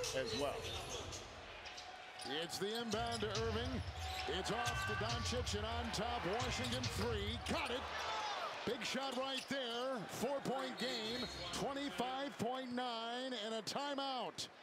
as well. It's the inbound to Irving. It's off to Doncic, and on top, Washington 3. Got it. Big shot right there. 4-point game, 25.9, and a timeout.